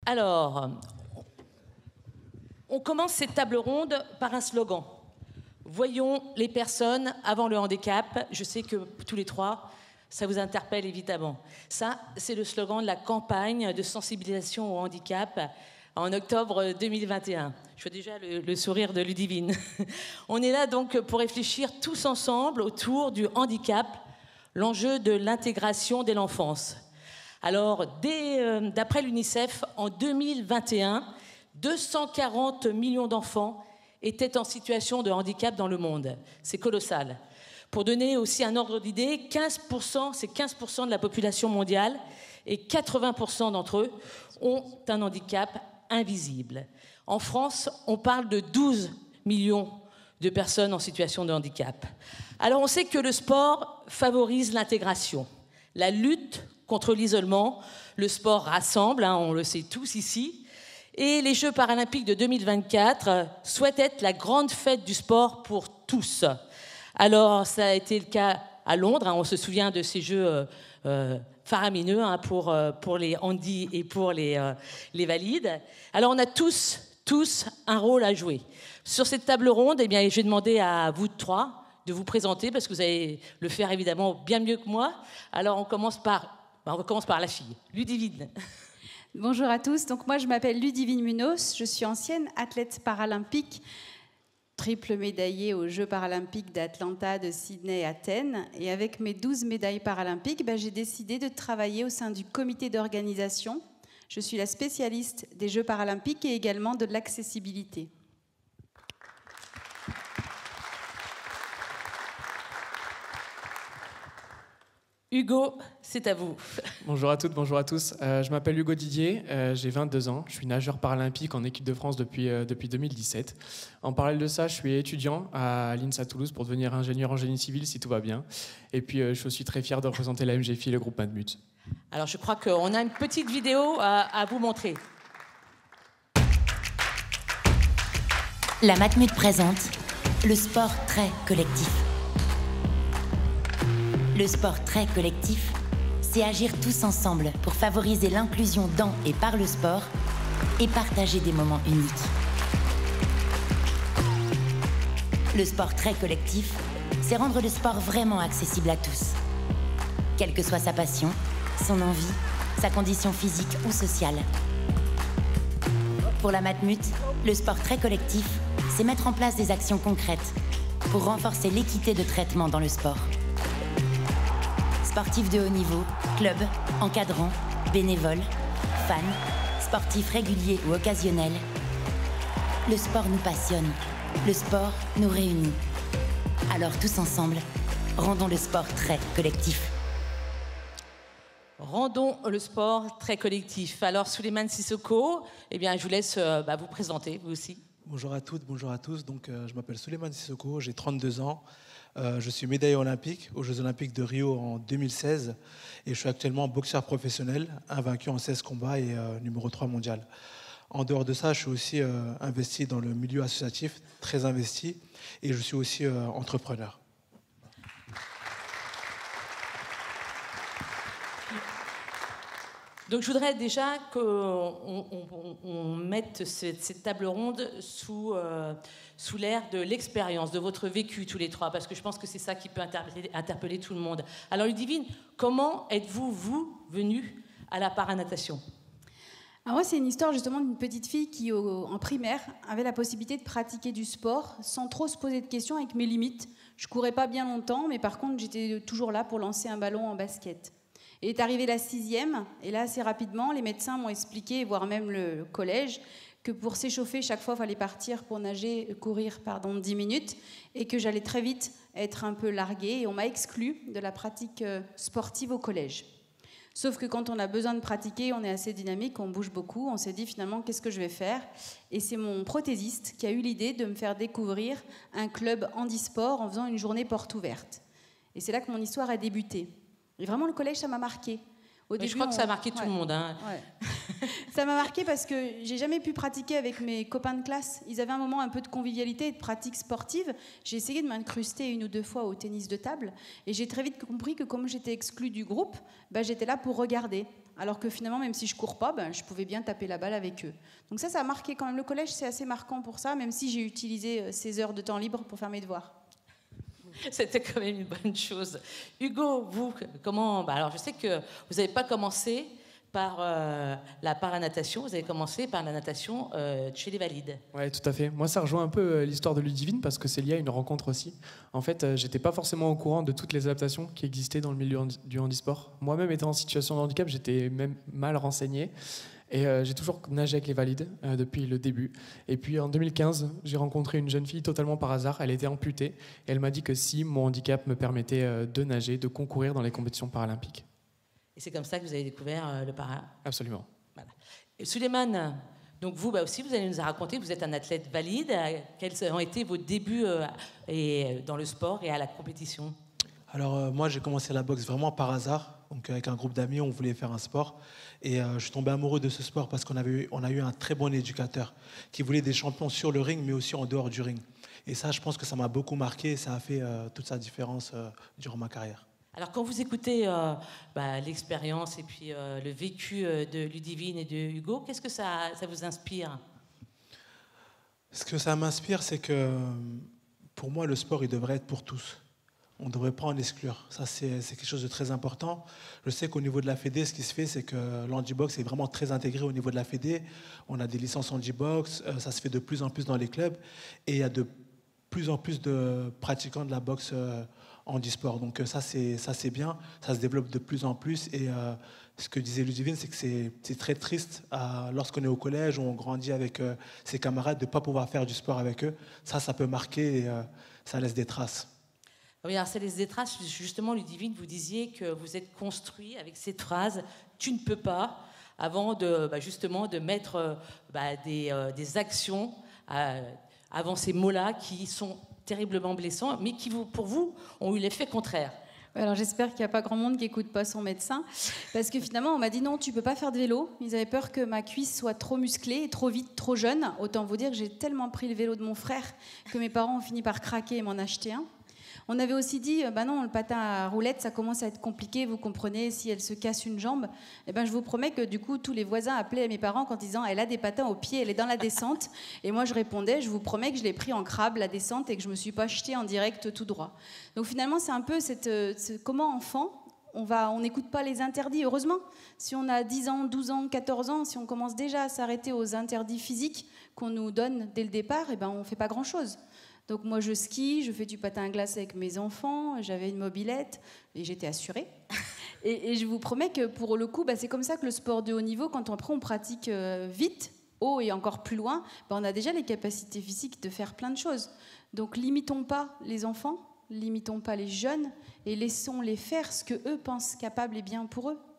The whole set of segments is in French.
Alors, on commence cette table ronde par un slogan. Voyons les personnes avant le handicap. Je sais que tous les trois, ça vous interpelle évidemment. Ça, c'est le slogan de la campagne de sensibilisation au handicap en octobre 2021. Je vois déjà le sourire de Ludivine. On est là donc pour réfléchir tous ensemble autour du handicap, l'enjeu de l'intégration dès l'enfance. Alors, d'après l'UNICEF, en 2021, 240 millions d'enfants étaient en situation de handicap dans le monde. C'est colossal. Pour donner aussi un ordre d'idée, 15%, c'est 15% de la population mondiale et 80% d'entre eux ont un handicap invisible. En France, on parle de 12 millions de personnes en situation de handicap. Alors on sait que le sport favorise l'intégration, la lutte contre l'isolement. Le sport rassemble, on le sait tous ici. Et les Jeux paralympiques de 2024 souhaitent être la grande fête du sport pour tous. Alors ça a été le cas à Londres, on se souvient de ces Jeux faramineux pour les handis et pour les valides. Alors on a tous un rôle à jouer. Sur cette table ronde, eh bien, je vais demander à vous trois de vous présenter, parce que vous allez le faire évidemment bien mieux que moi. Alors on commence par la fille, Ludivine. Bonjour à tous, donc moi je m'appelle Ludivine Munoz, je suis ancienne athlète paralympique, triple médaillée aux Jeux paralympiques d'Atlanta, de Sydney et Athènes. Et avec mes 12 médailles paralympiques, j'ai décidé de travailler au sein du comité d'organisation. Je suis la spécialiste des Jeux paralympiques et également de l'accessibilité. Hugo, c'est à vous. Bonjour à toutes, bonjour à tous. Je m'appelle Hugo Didier, j'ai 22 ans. Je suis nageur paralympique en équipe de France depuis 2017. En parallèle de ça, je suis étudiant à l'INSA Toulouse pour devenir ingénieur en génie civil si tout va bien. Et puis, je suis aussi très fier de représenter la MGFI et le groupe Matmut. Alors, je crois qu'on a une petite vidéo à vous montrer. La Matmut présente le sport très collectif. Le sport très collectif, c'est agir tous ensemble pour favoriser l'inclusion dans et par le sport et partager des moments uniques. Le sport très collectif, c'est rendre le sport vraiment accessible à tous. Quelle que soit sa passion, son envie, sa condition physique ou sociale. Pour la Matmut, le sport très collectif, c'est mettre en place des actions concrètes pour renforcer l'équité de traitement dans le sport. Sportifs de haut niveau, clubs, encadrants, bénévoles, fans, sportifs réguliers ou occasionnels. Le sport nous passionne, le sport nous réunit. Alors tous ensemble, rendons le sport très collectif. Rendons le sport très collectif. Alors Souleymane Sissoko, eh bien, je vous laisse vous présenter, vous aussi. Bonjour à toutes, bonjour à tous. Donc, je m'appelle Souleymane Sissoko, j'ai 32 ans. Je suis médaillé olympique aux Jeux olympiques de Rio en 2016 et je suis actuellement boxeur professionnel, invaincu en 16 combats et numéro 3 mondial. En dehors de ça, je suis aussi investi dans le milieu associatif, très investi, et je suis aussi entrepreneur. Donc je voudrais déjà qu'on mette cette table ronde sous l'ère de l'expérience, de votre vécu tous les trois, parce que je pense que c'est ça qui peut interpeller tout le monde. Alors Ludivine, comment êtes-vous, vous, venue à la paranatation ? Alors moi, c'est une histoire justement d'une petite fille qui, en primaire, avait la possibilité de pratiquer du sport sans trop se poser de questions avec mes limites. Je courais pas bien longtemps, mais par contre, j'étais toujours là pour lancer un ballon en basket. Et est arrivée la 6e, et là, assez rapidement, les médecins m'ont expliqué, voire même le collège, que pour s'échauffer, chaque fois, il fallait partir pour courir 10 minutes, et que j'allais très vite être un peu larguée, et on m'a exclue de la pratique sportive au collège. Sauf que quand on a besoin de pratiquer, on est assez dynamique, on bouge beaucoup, on s'est dit finalement, qu'est-ce que je vais faire ? Et c'est mon prothésiste qui a eu l'idée de me faire découvrir un club handisport en faisant une journée porte ouverte. Et c'est là que mon histoire a débuté. Et vraiment, le collège, ça m'a marqué. Je crois que ça a marqué tout le monde. Hein. Ouais. Ça m'a marqué parce que j'ai jamais pu pratiquer avec mes copains de classe. Ils avaient un moment un peu de convivialité et de pratique sportive. J'ai essayé de m'incruster 1 ou 2 fois au tennis de table. Et j'ai très vite compris que comme j'étais exclue du groupe, j'étais là pour regarder. Alors que finalement, même si je cours pas, je pouvais bien taper la balle avec eux. Donc ça a marqué quand même. Le collège, c'est assez marquant pour ça, même si j'ai utilisé ces heures de temps libre pour faire mes devoirs. C'était quand même une bonne chose. Hugo, vous, comment... alors, je sais que vous n'avez pas commencé par la paranatation, vous avez commencé par la natation chez les valides. Oui, tout à fait. Moi, ça rejoint un peu l'histoire de Ludivine parce que c'est lié à une rencontre aussi. En fait, j'étais pas forcément au courant de toutes les adaptations qui existaient dans le milieu du handisport. Moi-même, étant en situation de handicap, j'étais même mal renseigné. Et j'ai toujours nagé avec les valides depuis le début. Et puis en 2015, j'ai rencontré une jeune fille totalement par hasard. Elle était amputée et elle m'a dit que si mon handicap me permettait de nager, de concourir dans les compétitions paralympiques. Et c'est comme ça que vous avez découvert le para. Absolument. Voilà. Et Souleymane, donc vous aussi, vous allez nous raconter, vous êtes un athlète valide. Quels ont été vos débuts dans le sport et à la compétition? Alors moi, j'ai commencé la boxe vraiment par hasard. Donc avec un groupe d'amis, on voulait faire un sport. Et je suis tombé amoureux de ce sport parce qu'on a eu un très bon éducateur qui voulait des champions sur le ring, mais aussi en dehors du ring. Et ça, je pense que ça m'a beaucoup marqué et ça a fait toute sa différence durant ma carrière. Alors quand vous écoutez l'expérience et puis le vécu de Ludivine et de Hugo, qu'est-ce que ça vous inspire? Ce que ça m'inspire, c'est que pour moi, le sport, il devrait être pour tous. On ne devrait pas en exclure. Ça, c'est quelque chose de très important. Je sais qu'au niveau de la Fédé, ce qui se fait, c'est que l'handibox est vraiment très intégré au niveau de la Fédé. On a des licences handibox, ça se fait de plus en plus dans les clubs. Et il y a de plus en plus de pratiquants de la boxe handisport. Donc ça, c'est bien. Ça se développe de plus en plus. Et ce que disait Ludivine, c'est que c'est très triste lorsqu'on est au collège, où on grandit avec ses camarades, de ne pas pouvoir faire du sport avec eux. Ça peut marquer et ça laisse des traces. Oui, alors ça laisse des traces. Justement, Ludivine, vous disiez que vous êtes construit avec cette phrase « tu ne peux pas » avant justement de mettre des actions avant ces mots-là qui sont terriblement blessants, mais qui, pour vous, ont eu l'effet contraire. Alors j'espère qu'il n'y a pas grand monde qui n'écoute pas son médecin, parce que finalement on m'a dit non, tu peux pas faire de vélo. Ils avaient peur que ma cuisse soit trop musclée, et trop vite, trop jeune. Autant vous dire que j'ai tellement pris le vélo de mon frère que mes parents ont fini par craquer et m'en acheter un. On avait aussi dit, non, le patin à roulettes, ça commence à être compliqué, vous comprenez, si elle se casse une jambe. Je vous promets que du coup, tous les voisins appelaient mes parents en disant, elle a des patins aux pieds, elle est dans la descente. Et moi, je répondais, je vous promets que je l'ai pris en crabe, la descente, et que je ne me suis pas jetée en direct tout droit. Donc finalement, c'est un peu comment enfant, on n'écoute pas les interdits, heureusement. Si on a 10 ans, 12 ans, 14 ans, si on commence déjà à s'arrêter aux interdits physiques qu'on nous donne dès le départ, on ne fait pas grand-chose. Donc moi je skie, je fais du patin à glace avec mes enfants, j'avais une mobilette et j'étais assurée. Et je vous promets que pour le coup, c'est comme ça que le sport de haut niveau, quand après on pratique vite, haut et encore plus loin, on a déjà les capacités physiques de faire plein de choses. Donc limitons pas les enfants, limitons pas les jeunes et laissons-les faire ce qu'eux pensent capable et bien pour eux.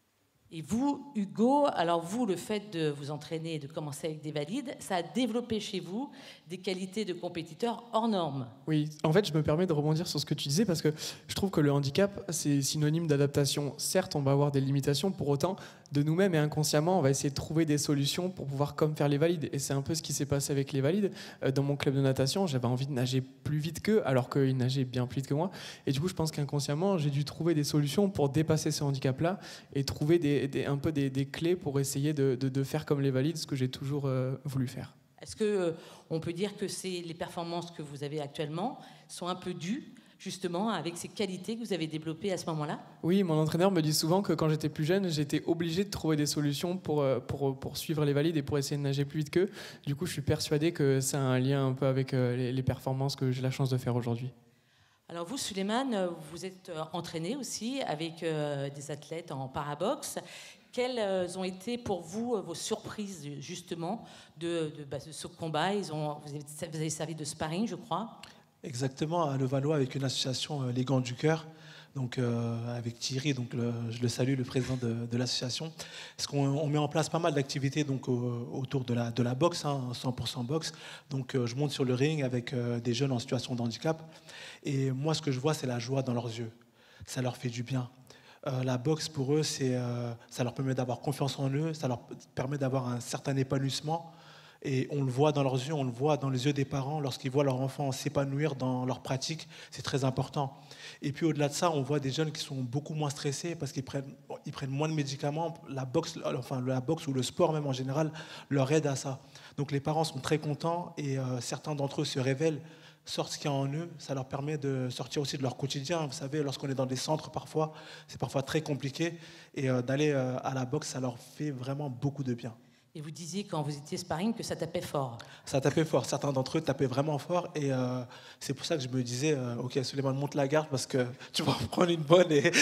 Et vous, Hugo, alors vous, le fait de vous entraîner et de commencer avec des valides, ça a développé chez vous des qualités de compétiteur hors normes. Oui, en fait, je me permets de rebondir sur ce que tu disais parce que je trouve que le handicap, c'est synonyme d'adaptation. Certes, on va avoir des limitations, pour autant, de nous-mêmes et inconsciemment, on va essayer de trouver des solutions pour pouvoir comme faire les valides. Et c'est un peu ce qui s'est passé avec les valides. Dans mon club de natation, j'avais envie de nager plus vite qu'eux, alors qu'ils nageaient bien plus vite que moi. Et du coup, je pense qu'inconsciemment, j'ai dû trouver des solutions pour dépasser ce handicap-là et trouver un peu des clés pour essayer de faire comme les valides, ce que j'ai toujours voulu faire. Est-ce qu'on peut dire que les performances que vous avez actuellement sont un peu dues justement avec ces qualités que vous avez développées à ce moment-là? Oui, mon entraîneur me dit souvent que quand j'étais plus jeune, j'étais obligé de trouver des solutions pour suivre les valides et pour essayer de nager plus vite qu'eux. Du coup, je suis persuadé que ça a un lien un peu avec les performances que j'ai la chance de faire aujourd'hui. Alors vous, Souleymane, vous êtes entraîné aussi avec des athlètes en paraboxe. Quelles ont été pour vous vos surprises justement de ce combat? Vous avez servi de sparring, je crois. Exactement, à Levallois avec une association Les Gants du Cœur, donc avec Thierry, donc je le salue, le président de l'association. Parce qu'on met en place pas mal d'activités donc autour de la boxe, 100% boxe. Donc je monte sur le ring avec des jeunes en situation de handicap. Et moi, ce que je vois, c'est la joie dans leurs yeux. Ça leur fait du bien. La boxe, pour eux, ça leur permet d'avoir confiance en eux, ça leur permet d'avoir un certain épanouissement. Et on le voit dans leurs yeux, on le voit dans les yeux des parents lorsqu'ils voient leur enfant s'épanouir dans leur pratique, c'est très important. Et puis au-delà de ça, on voit des jeunes qui sont beaucoup moins stressés parce qu'ils prennent moins de médicaments. La boxe ou le sport même en général leur aide à ça. Donc les parents sont très contents et certains d'entre eux se révèlent, sortent ce qu'il y a en eux. Ça leur permet de sortir aussi de leur quotidien. Vous savez, lorsqu'on est dans des centres parfois, c'est parfois très compliqué. Et d'aller à la boxe, ça leur fait vraiment beaucoup de bien. Et vous disiez quand vous étiez sparring que ça tapait fort. Ça tapait fort. Certains d'entre eux tapaient vraiment fort. Et c'est pour ça que je me disais, OK, Souleymane, monte la garde parce que tu vas en prendre une bonne et,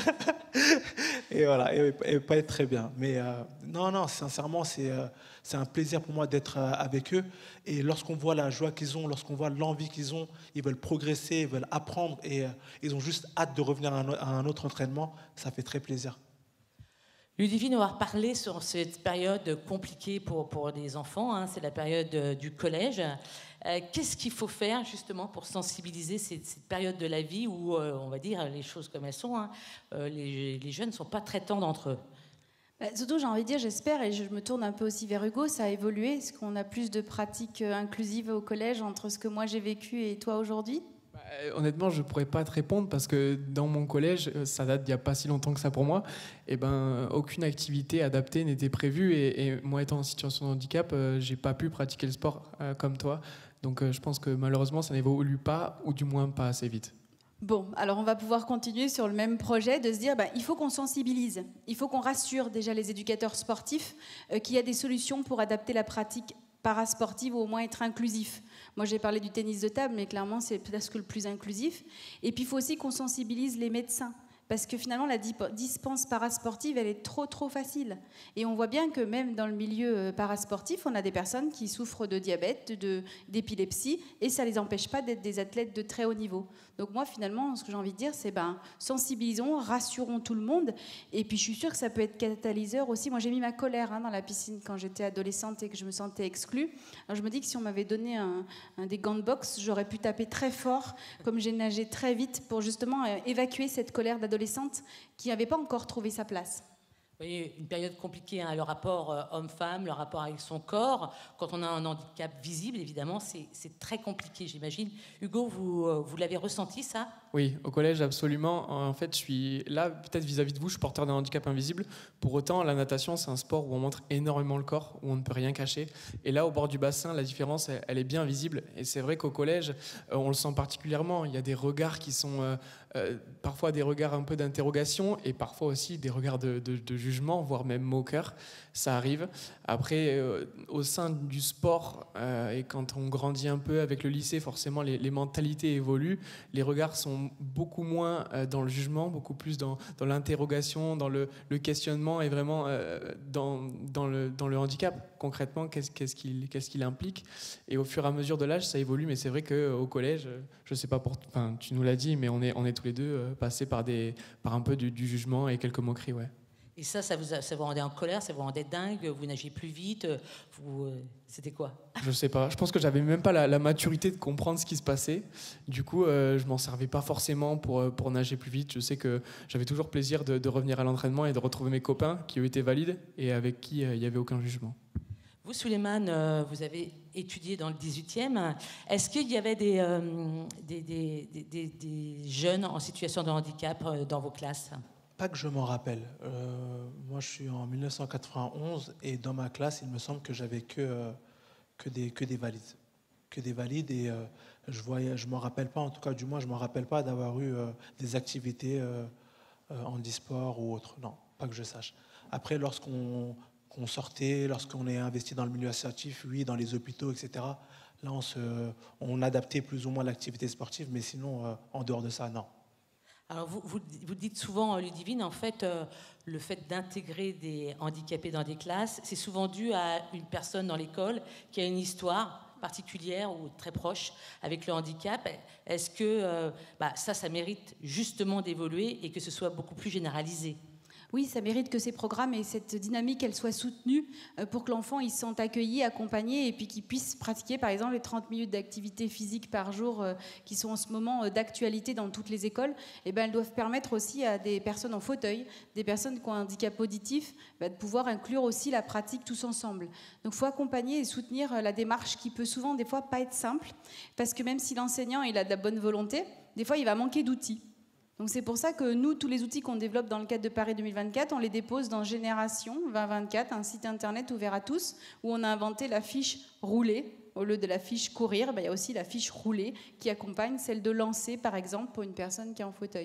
et voilà, et pas être très bien. Mais non, sincèrement, c'est un plaisir pour moi d'être avec eux. Et lorsqu'on voit la joie qu'ils ont, lorsqu'on voit l'envie qu'ils ont, ils veulent progresser, ils veulent apprendre et ils ont juste hâte de revenir à un autre entraînement, ça fait très plaisir. Ludivine, on va reparler sur cette période compliquée pour les enfants, hein, c'est la période du collège. Qu'est-ce qu'il faut faire justement pour sensibiliser cette période de la vie où, on va dire les choses comme elles sont, hein, les jeunes ne sont pas très tendres entre eux? Surtout, j'ai envie de dire, j'espère, et je me tourne un peu aussi vers Hugo, ça a évolué. Est-ce qu'on a plus de pratiques inclusives au collège entre ce que moi j'ai vécu et toi aujourd'hui ? Honnêtement, je ne pourrais pas te répondre parce que dans mon collège, ça date d'il n'y a pas si longtemps que ça pour moi, et aucune activité adaptée n'était prévue et moi étant en situation de handicap, je n'ai pas pu pratiquer le sport comme toi. Donc je pense que malheureusement, ça n'évolue pas ou du moins pas assez vite. Bon, alors on va pouvoir continuer sur le même projet de se dire il faut qu'on sensibilise, il faut qu'on rassure déjà les éducateurs sportifs qu'il y a des solutions pour adapter la pratique parasportive ou au moins être inclusif. Moi, j'ai parlé du tennis de table, mais clairement, c'est presque le plus inclusif. Et puis, il faut aussi qu'on sensibilise les médecins. Parce que finalement, la dispense parasportive, elle est trop facile. Et on voit bien que même dans le milieu parasportif, on a des personnes qui souffrent de diabète, d'épilepsie, et ça ne les empêche pas d'être des athlètes de très haut niveau. Donc moi, finalement, ce que j'ai envie de dire, c'est sensibilisons, rassurons tout le monde. Et puis, je suis sûre que ça peut être catalyseur aussi. Moi, j'ai mis ma colère dans la piscine quand j'étais adolescente et que je me sentais exclue. Alors, je me dis que si on m'avait donné des gants de boxe, j'aurais pu taper très fort, comme j'ai nagé très vite, pour justement évacuer cette colère d'adolescente qui n'avait pas encore trouvé sa place. Vous voyez, une période compliquée, hein, le rapport homme-femme, le rapport avec son corps. Quand on a un handicap visible, évidemment, c'est très compliqué, j'imagine. Hugo, vous l'avez ressenti, ça ? Oui, au collège, absolument. En fait, je suis là, peut-être vis-à-vis de vous, je suis porteur d'un handicap invisible. Pour autant, la natation, c'est un sport où on montre énormément le corps, où on ne peut rien cacher. Et là, au bord du bassin, la différence, elle est bien visible. Et c'est vrai qu'au collège, on le sent particulièrement. Il y a des regards qui sont parfois des regards un peu d'interrogation et parfois aussi des regards de jugement, voire même moqueur. Ça arrive. Après, au sein du sport, et quand on grandit un peu avec le lycée, forcément, les mentalités évoluent. Les regards sont beaucoup moins dans le jugement, beaucoup plus dans l'interrogation, dans le questionnement et vraiment dans le handicap. Concrètement, qu'est-ce qu'il implique. Et au fur et à mesure de l'âge, ça évolue. Mais c'est vrai qu'au collège, je ne sais pas, tu nous l'as dit, mais on est tous les deux passés par un peu du jugement et quelques moqueries, ouais. Et ça vous rendait en colère, ça vous rendait dingue, vous nagiez plus vite, c'était quoi ? Je sais pas, je pense que j'avais même pas la maturité de comprendre ce qui se passait. Du coup, je m'en servais pas forcément pour nager plus vite. Je sais que j'avais toujours plaisir de revenir à l'entraînement et de retrouver mes copains qui ont été valides et avec qui il n'y avait aucun jugement. Vous, Souleymane, vous avez étudié dans le 18e. Est-ce qu'il y avait des jeunes en situation de handicap dans vos classes ? Pas que je m'en rappelle. Moi, je suis en 1991 et dans ma classe, il me semble que j'avais que des valides. Que des valides et je m'en rappelle pas, en tout cas, du moins, je m'en rappelle pas d'avoir eu des activités handisport ou autre. Non, pas que je sache. Après, lorsqu'on sortait, lorsqu'on est investi dans le milieu associatif, oui, dans les hôpitaux, etc., là, on adaptait plus ou moins l'activité sportive, mais sinon, en dehors de ça, non. Alors vous dites souvent, Ludivine, en fait, le fait d'intégrer des handicapés dans des classes, c'est souvent dû à une personne dans l'école qui a une histoire particulière ou très proche avec le handicap. Est-ce que ça mérite justement d'évoluer et que ce soit beaucoup plus généralisé ? Oui, ça mérite que ces programmes et cette dynamique, elle soit soutenue pour que l'enfant il se sente accueilli, accompagné et puis qu'il puisse pratiquer par exemple les 30 minutes d'activité physique par jour qui sont en ce moment d'actualité dans toutes les écoles. Et ben, elles doivent permettre aussi à des personnes en fauteuil, des personnes qui ont un handicap auditif, de pouvoir inclure aussi la pratique tous ensemble. Donc il faut accompagner et soutenir la démarche qui peut souvent des fois pas être simple parce que même si l'enseignant il a de la bonne volonté, des fois il va manquer d'outils. Donc c'est pour ça que nous, tous les outils qu'on développe dans le cadre de Paris 2024, on les dépose dans Génération 2024, un site internet ouvert à tous, où on a inventé la fiche roulée. Au lieu de la fiche courir, il y a aussi la fiche roulée qui accompagne celle de lancer, par exemple, pour une personne qui est en fauteuil.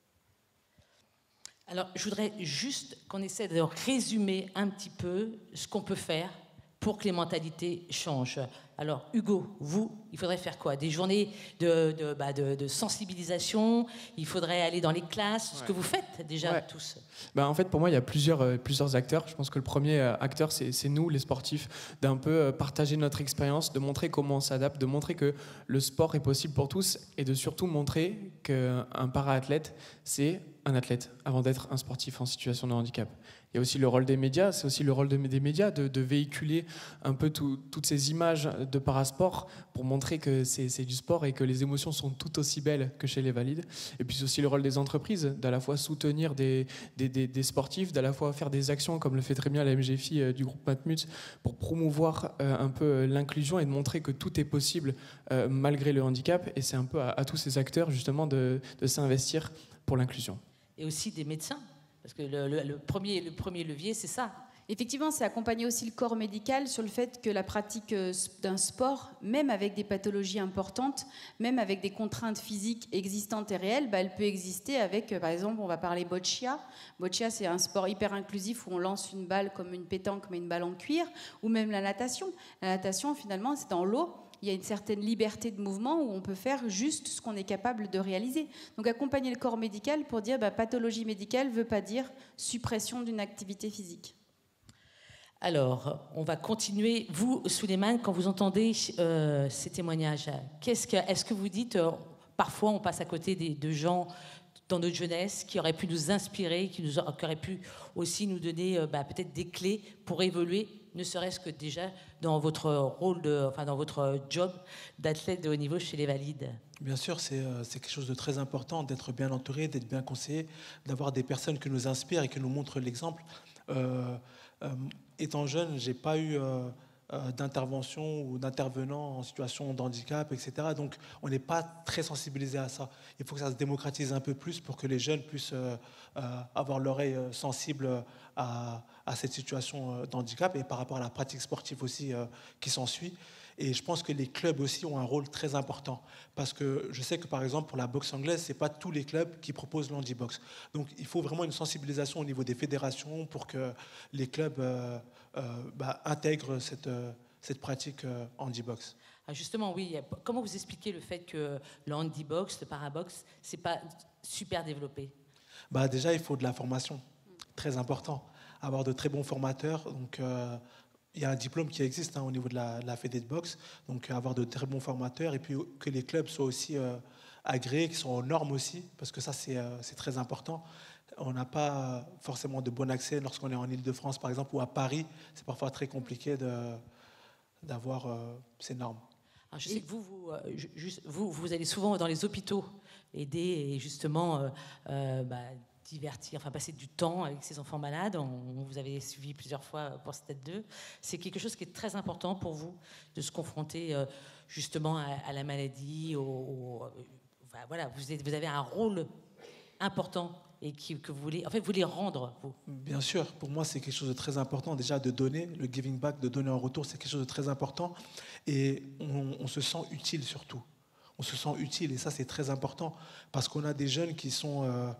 Alors, je voudrais juste qu'on essaie de résumer un petit peu ce qu'on peut faire pour que les mentalités changent. Alors, Hugo, vous, il faudrait faire quoi? Des journées de sensibilisation? Il faudrait aller dans les classes? Ce que vous faites déjà tous. En fait, pour moi, il y a plusieurs acteurs. Je pense que le premier acteur, c'est nous, les sportifs, d'un peu partager notre expérience, de montrer comment on s'adapte, de montrer que le sport est possible pour tous et de surtout montrer qu'un para-athlète, c'est un athlète avant d'être un sportif en situation de handicap. Il y a aussi le rôle des médias, c'est aussi le rôle des médias de véhiculer un peu toutes ces images de parasport pour montrer que c'est du sport et que les émotions sont tout aussi belles que chez les valides. Et puis c'est aussi le rôle des entreprises, d'à la fois soutenir des sportifs, d'à la fois faire des actions comme le fait très bien la MGFI du groupe Matmut pour promouvoir un peu l'inclusion et de montrer que tout est possible malgré le handicap. Et c'est un peu à tous ces acteurs justement de s'investir pour l'inclusion. Et aussi des médecins. Parce que le premier levier, c'est ça. Effectivement, c'est accompagner aussi le corps médical sur le fait que la pratique d'un sport, même avec des pathologies importantes, même avec des contraintes physiques existantes et réelles, elle peut exister avec, par exemple, on va parler boccia. Boccia, c'est un sport hyper inclusif où on lance une balle comme une pétanque, mais une balle en cuir, ou même la natation. La natation, finalement, c'est dans l'eau. Il y a une certaine liberté de mouvement où on peut faire juste ce qu'on est capable de réaliser. Donc accompagner le corps médical pour dire pathologie médicale ne veut pas dire suppression d'une activité physique. Alors, on va continuer. Vous, Souleymane, quand vous entendez ces témoignages, est-ce que vous dites, parfois on passe à côté de gens dans notre jeunesse qui auraient pu nous inspirer, qui auraient pu aussi nous donner peut-être des clés pour évoluer, ne serait-ce que déjà dans votre rôle, dans votre job d'athlète de haut niveau chez les Valides? Bien sûr, c'est quelque chose de très important d'être bien entouré, d'être bien conseillé, d'avoir des personnes qui nous inspirent et qui nous montrent l'exemple. Étant jeune, je n'ai pas eu d'intervention ou d'intervenant en situation de handicap, etc. Donc, on n'est pas très sensibilisé à ça. Il faut que ça se démocratise un peu plus pour que les jeunes puissent avoir l'oreille sensible à cette situation d'handicap et par rapport à la pratique sportive aussi qui s'ensuit. Et je pense que les clubs aussi ont un rôle très important. Parce que je sais que, par exemple, pour la boxe anglaise, ce n'est pas tous les clubs qui proposent l'handibox. Donc, il faut vraiment une sensibilisation au niveau des fédérations pour que les clubs intègrent cette pratique handibox. Ah justement, oui. Comment vous expliquez le fait que le handibox, le parabox, ce n'est pas super développé? Déjà, il faut de la formation. Très important. Avoir de très bons formateurs. Donc, il y a un diplôme qui existe au niveau de la fédé de boxe, donc avoir de très bons formateurs et puis que les clubs soient aussi agréés, qui sont aux normes aussi, parce que ça c'est très important. On n'a pas forcément de bon accès lorsqu'on est en Île-de-France par exemple ou à Paris, c'est parfois très compliqué d'avoir ces normes. Alors je sais que vous allez souvent dans les hôpitaux aider et justement divertir, passer du temps avec ces enfants malades. On vous avez suivi plusieurs fois pour Stade 2. C'est quelque chose qui est très important pour vous, de se confronter justement à la maladie. Voilà, vous avez un rôle important et que vous voulez rendre, vous. Bien sûr, pour moi, c'est quelque chose de très important. Déjà, de donner, le giving back, de donner en retour, c'est quelque chose de très important. Et on se sent utile surtout. On se sent utile et ça, c'est très important parce qu'on a des jeunes qui sont...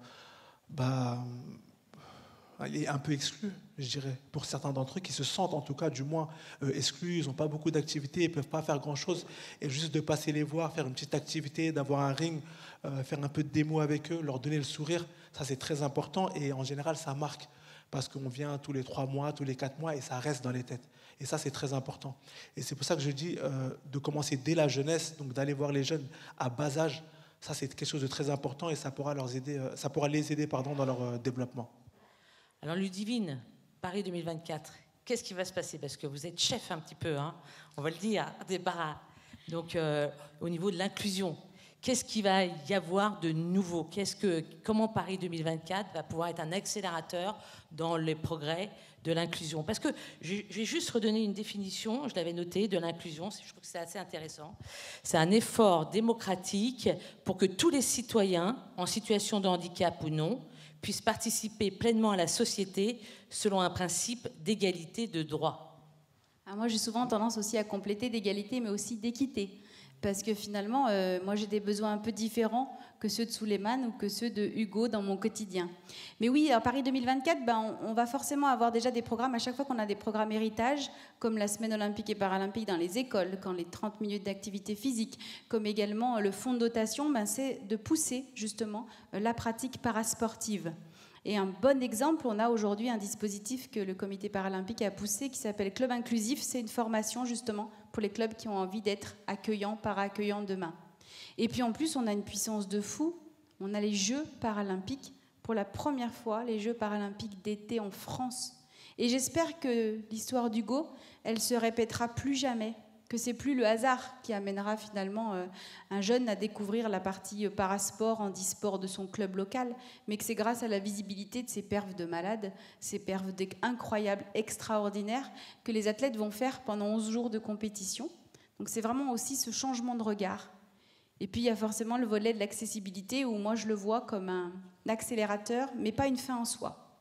un peu exclus, je dirais, pour certains d'entre eux qui se sentent en tout cas du moins exclus, ils n'ont pas beaucoup d'activités, ils ne peuvent pas faire grand-chose, et juste de passer les voir, faire une petite activité, d'avoir un ring, faire un peu de démo avec eux, leur donner le sourire, ça c'est très important, et en général ça marque, parce qu'on vient tous les 3 mois, tous les 4 mois, et ça reste dans les têtes, et ça c'est très important. Et c'est pour ça que je dis de commencer dès la jeunesse, donc d'aller voir les jeunes à bas âge. Ça, c'est quelque chose de très important et ça pourra les aider dans leur développement. Alors Ludivine, Paris 2024, qu'est-ce qui va se passer? Parce que vous êtes chef un petit peu, hein, on va le dire, des Baras. Donc au niveau de l'inclusion, qu'est-ce qu'il va y avoir de nouveau? Comment Paris 2024 va pouvoir être un accélérateur dans les progrès de l'inclusion? Parce que je vais juste redonner une définition, je l'avais noté, de l'inclusion, je trouve que c'est assez intéressant. C'est un effort démocratique pour que tous les citoyens, en situation de handicap ou non, puissent participer pleinement à la société selon un principe d'égalité de droits. Alors moi, j'ai souvent tendance aussi à compléter d'égalité, mais aussi d'équité. Parce que finalement, moi, j'ai des besoins un peu différents que ceux de Souleymane ou que ceux de Hugo dans mon quotidien. Mais oui, à Paris 2024, on va forcément avoir déjà des programmes. À chaque fois qu'on a des programmes héritage, comme la semaine olympique et paralympique dans les écoles, quand les 30 minutes d'activité physique, comme également le fonds de dotation, c'est de pousser justement la pratique parasportive. Et un bon exemple, on a aujourd'hui un dispositif que le comité paralympique a poussé qui s'appelle Club Inclusif. C'est une formation justement pour les clubs qui ont envie d'être accueillants, para-accueillants demain. Et puis en plus, on a une puissance de fou. On a les Jeux paralympiques. Pour la première fois, les Jeux paralympiques d'été en France. Et j'espère que l'histoire d'Hugo, elle se répétera plus jamais. Que c'est plus le hasard qui amènera finalement un jeune à découvrir la partie parasport, handisport de son club local, mais que c'est grâce à la visibilité de ces perfs de malades, ces perfs incroyables, extraordinaires, que les athlètes vont faire pendant 11 jours de compétition. Donc c'est vraiment aussi ce changement de regard. Et puis il y a forcément le volet de l'accessibilité, où moi je le vois comme un accélérateur, mais pas une fin en soi.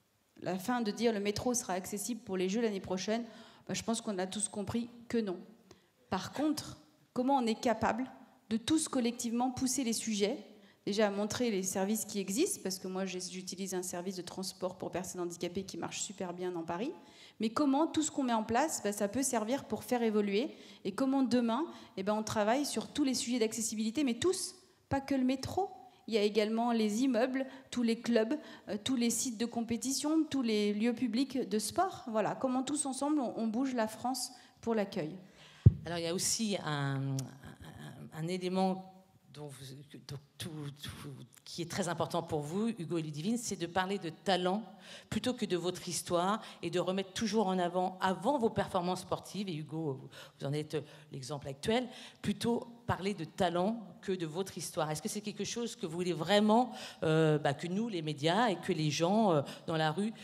La fin de dire le métro sera accessible pour les Jeux l'année prochaine, je pense qu'on a tous compris que non. Par contre, comment on est capable de tous collectivement pousser les sujets, déjà à montrer les services qui existent, parce que moi j'utilise un service de transport pour personnes handicapées qui marche super bien dans Paris, mais comment tout ce qu'on met en place, ça peut servir pour faire évoluer, et comment demain, on travaille sur tous les sujets d'accessibilité, mais tous, pas que le métro. Il y a également les immeubles, tous les clubs, tous les sites de compétition, tous les lieux publics de sport. Voilà, comment tous ensemble on bouge la France pour l'accueil. Alors il y a aussi un élément qui est très important pour vous, Hugo et Ludivine, c'est de parler de talent plutôt que de votre histoire et de remettre toujours en avant vos performances sportives, et Hugo, vous en êtes l'exemple actuel, plutôt parler de talent que de votre histoire. Est-ce que c'est quelque chose que vous voulez vraiment que nous, les médias, et que les gens dans la rue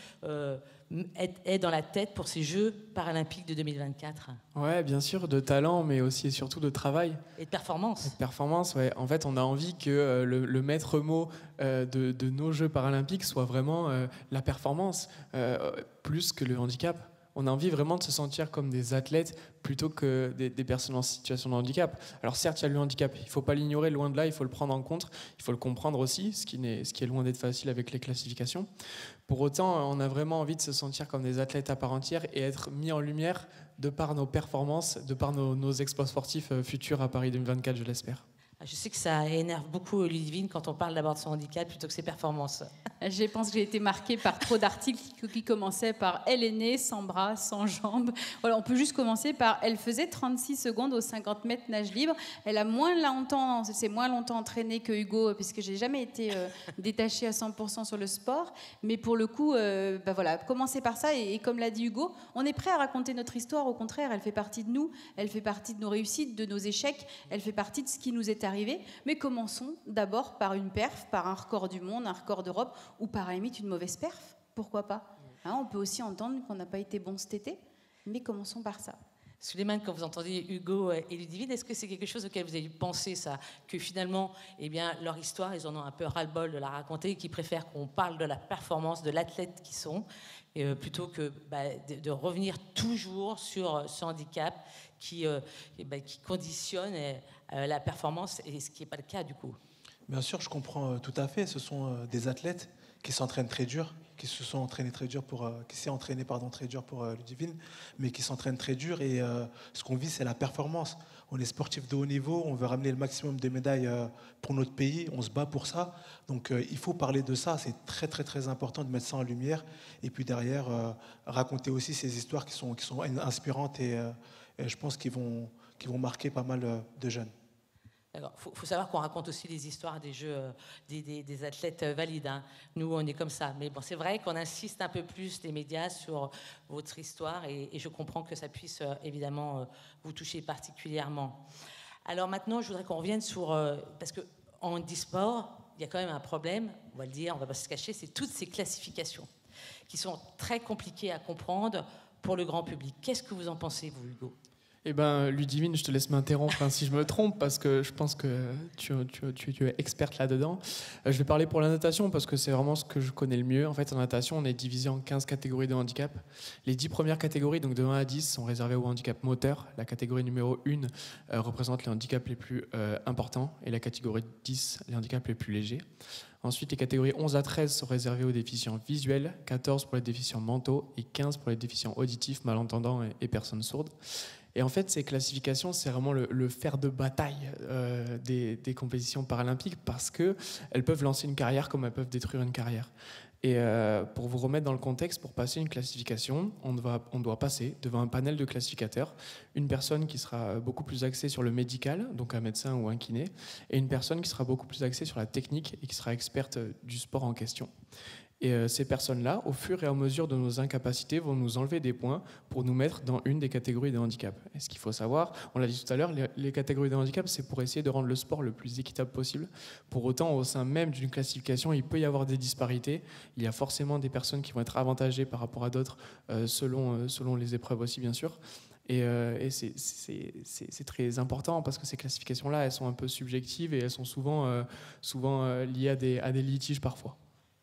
aient dans la tête pour ces Jeux paralympiques de 2024? Ouais, bien sûr, de talent, mais aussi et surtout de travail. Et de performance. Et de performance, ouais. En fait, on a envie que le maître mot de nos Jeux paralympiques soit vraiment la performance, plus que le handicap. On a envie vraiment de se sentir comme des athlètes plutôt que des personnes en situation de handicap. Alors certes, il y a le handicap, il ne faut pas l'ignorer, loin de là, il faut le prendre en compte, il faut le comprendre aussi, ce qui est loin d'être facile avec les classifications. Pour autant, on a vraiment envie de se sentir comme des athlètes à part entière et être mis en lumière de par nos performances, de par nos exploits sportifs futurs à Paris 2024, je l'espère. Je sais que ça énerve beaucoup Ludivine quand on parle d'abord de son handicap plutôt que ses performances. Je pense que j'ai été marquée par trop d'articles qui commençaient par « Elle est née sans bras, sans jambes ». Voilà, on peut juste commencer par « Elle faisait 36 secondes aux 50 mètres nage libre ». Elle s'est moins longtemps entraînée que Hugo, puisque j'ai jamais été détachée à 100% sur le sport. Mais pour le coup, voilà, commencer par ça. Et comme l'a dit Hugo, on est prêt à raconter notre histoire. Au contraire, elle fait partie de nous, elle fait partie de nos réussites, de nos échecs, elle fait partie de ce qui nous est arrivé. Mais commençons d'abord par une perf, par un record du monde, un record d'Europe, ou par la limite une mauvaise perf, pourquoi pas, hein, on peut aussi entendre qu'on n'a pas été bon cet été, mais commençons par ça. Souleymane, quand vous entendez Hugo et Ludivine, est-ce que c'est quelque chose auquel vous avez pensé, ça, que finalement, leur histoire, ils en ont un peu ras-le-bol de la raconter, et qu'ils préfèrent qu'on parle de la performance de l'athlète qu'ils sont, plutôt que de revenir toujours sur ce handicap qui conditionne la performance, et ce qui n'est pas le cas du coup. Bien sûr, je comprends tout à fait. Ce sont des athlètes qui s'entraînent très dur, qui s'est entraîné très dur pour Ludivine, mais qui s'entraînent très dur. Et ce qu'on vit, c'est la performance. On est sportif de haut niveau, on veut ramener le maximum de médailles pour notre pays, on se bat pour ça. Donc il faut parler de ça, c'est très très très important de mettre ça en lumière. Et puis derrière, raconter aussi ces histoires qui sont inspirantes et je pense qu'ils vont marquer pas mal de jeunes. Il faut savoir qu'on raconte aussi les histoires des jeux des athlètes valides. Hein. Nous, on est comme ça. Mais bon, c'est vrai qu'on insiste un peu plus, les médias, sur votre histoire et je comprends que ça puisse évidemment vous toucher particulièrement. Alors maintenant, je voudrais qu'on revienne sur... parce qu'en handisport, il y a quand même un problème, on va le dire, on ne va pas se cacher, c'est toutes ces classifications qui sont très compliquées à comprendre pour le grand public. Qu'est-ce que vous en pensez, vous, Hugo ? Eh bien, Ludivine, je te laisse m'interrompre si je me trompe, parce que je pense que tu es experte là-dedans. Je vais parler pour la natation, parce que c'est vraiment ce que je connais le mieux. En fait, en natation, on est divisé en 15 catégories de handicap. Les 10 premières catégories, donc de 1 à 10, sont réservées au handicap moteur. La catégorie numéro 1 représente les handicaps les plus importants, et la catégorie 10, les handicaps les plus légers. Ensuite, les catégories 11 à 13 sont réservées aux déficients visuels, 14 pour les déficients mentaux et 15 pour les déficients auditifs, malentendants et personnes sourdes. Et en fait, ces classifications, c'est vraiment le fer de bataille des compétitions paralympiques parce qu'elles peuvent lancer une carrière comme elles peuvent détruire une carrière. Et pour vous remettre dans le contexte, pour passer une classification, on doit passer devant un panel de classificateurs, une personne qui sera beaucoup plus axée sur le médical, donc un médecin ou un kiné, et une personne qui sera beaucoup plus axée sur la technique et qui sera experte du sport en question. Et ces personnes-là, au fur et à mesure de nos incapacités, vont nous enlever des points pour nous mettre dans une des catégories de handicap. Et ce qu'il faut savoir, on l'a dit tout à l'heure, les catégories de handicap, c'est pour essayer de rendre le sport le plus équitable possible. Pour autant, au sein même d'une classification, il peut y avoir des disparités. Il y a forcément des personnes qui vont être avantagées par rapport à d'autres, selon les épreuves aussi, bien sûr. Et c'est très important parce que ces classifications-là, elles sont un peu subjectives et elles sont souvent liées à des litiges parfois.